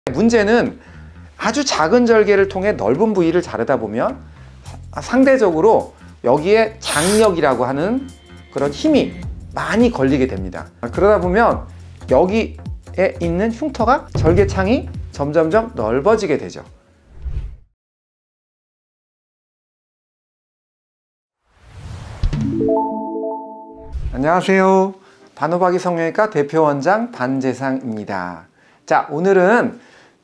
문제는 아주 작은 절개를 통해 넓은 부위를 자르다 보면 상대적으로 여기에 장력이라고 하는 그런 힘이 많이 걸리게 됩니다. 그러다 보면 여기에 있는 흉터가 절개창이 점점점 넓어지게 되죠. 안녕하세요. 반호박이 성형외과 대표원장 반재상입니다. 자, 오늘은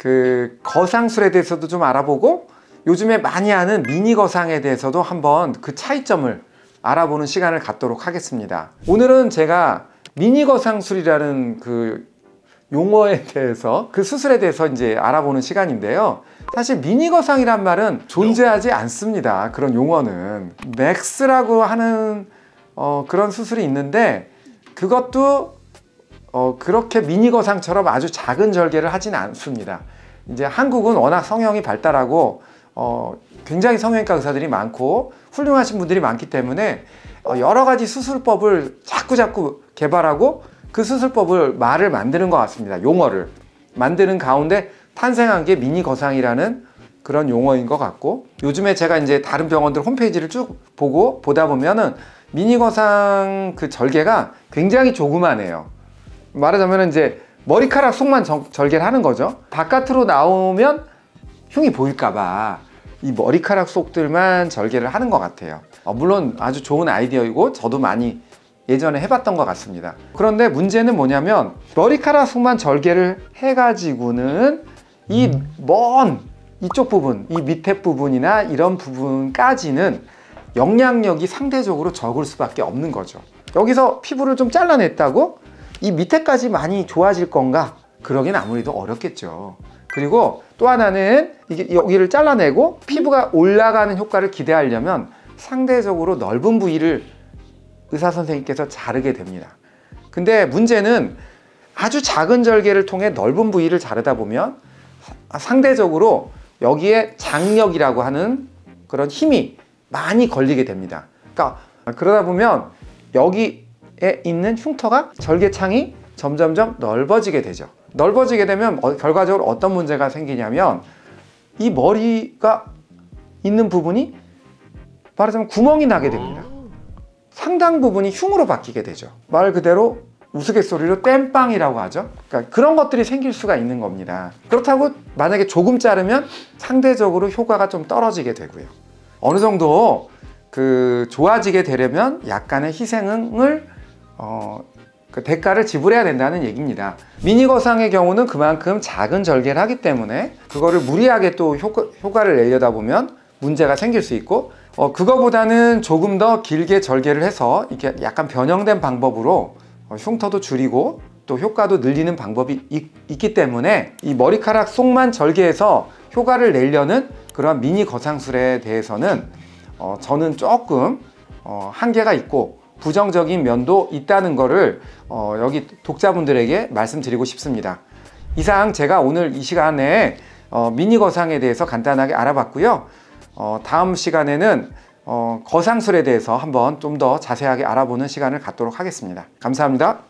거상술에 대해서도 좀 알아보고 요즘에 많이 하는 미니 거상에 대해서도 한번 그 차이점을 알아보는 시간을 갖도록 하겠습니다. 오늘은 제가 미니 거상술이라는 그 용어에 대해서, 그 수술에 대해서 이제 알아보는 시간인데요. 사실 미니 거상이란 말은 존재하지 않습니다. 그런 용어는 맥스라고 하는 그런 수술이 있는데, 그것도 그렇게 미니 거상처럼 아주 작은 절개를 하지는 않습니다. 이제 한국은 워낙 성형이 발달하고 굉장히 성형외과 의사들이 많고 훌륭하신 분들이 많기 때문에 여러 가지 수술법을 자꾸 개발하고 그 수술법을 말을 만드는 것 같습니다. 용어를 만드는 가운데 탄생한 게 미니 거상이라는 그런 용어인 것 같고, 요즘에 제가 이제 다른 병원들 홈페이지를 쭉 보다 보면은 미니 거상 그 절개가 굉장히 조그마해요. 말하자면 이제 머리카락 속만 절개를 하는 거죠. 바깥으로 나오면 흉이 보일까봐 이 머리카락 속들만 절개를 하는 것 같아요. 물론 아주 좋은 아이디어이고 저도 많이 예전에 해봤던 것 같습니다. 그런데 문제는 뭐냐면 머리카락 속만 절개를 해가지고는 이 먼 이쪽 부분, 이 밑에 부분이나 이런 부분까지는 영향력이 상대적으로 적을 수밖에 없는 거죠. 여기서 피부를 좀 잘라냈다고 이 밑에까지 많이 좋아질 건가? 그러긴 아무래도 어렵겠죠. 그리고 또 하나는 이게 여기를 잘라내고 피부가 올라가는 효과를 기대하려면 상대적으로 넓은 부위를 의사 선생님께서 자르게 됩니다. 근데 문제는 아주 작은 절개를 통해 넓은 부위를 자르다 보면 상대적으로 여기에 장력이라고 하는 그런 힘이 많이 걸리게 됩니다. 그러다 보면 여기에 있는 흉터가 절개창이 점점점 넓어지게 되죠. 넓어지게 되면 결과적으로 어떤 문제가 생기냐면 이 머리가 있는 부분이 말하자면 구멍이 나게 됩니다. 상당 부분이 흉으로 바뀌게 되죠. 말 그대로 우스갯소리로 땜빵이라고 하죠. 그러니까 그런 것들이 생길 수가 있는 겁니다. 그렇다고 만약에 조금 자르면 상대적으로 효과가 좀 떨어지게 되고요. 어느 정도 좋아지게 되려면 약간의 희생을 그 대가를 지불해야 된다는 얘기입니다. 미니 거상의 경우는 그만큼 작은 절개를 하기 때문에 그거를 무리하게 또 효과를 내려다 보면 문제가 생길 수 있고, 그거보다는 조금 더 길게 절개를 해서 이렇게 약간 변형된 방법으로 흉터도 줄이고 또 효과도 늘리는 방법이 있기 때문에 이 머리카락 속만 절개해서 효과를 내려는 그런 미니 거상술에 대해서는 저는 조금 한계가 있고 부정적인 면도 있다는 거를 여기 독자분들에게 말씀드리고 싶습니다. 이상 제가 오늘 이 시간에 미니 거상에 대해서 간단하게 알아봤고요. 다음 시간에는 거상술에 대해서 한번 좀 더 자세하게 알아보는 시간을 갖도록 하겠습니다. 감사합니다.